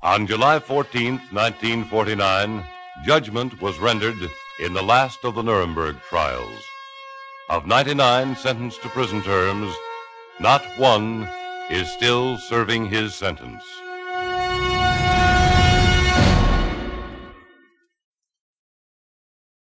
On July 14, 1949, judgment was rendered in the last of the Nuremberg trials. Of 99 sentenced to prison terms, not one is still serving his sentence.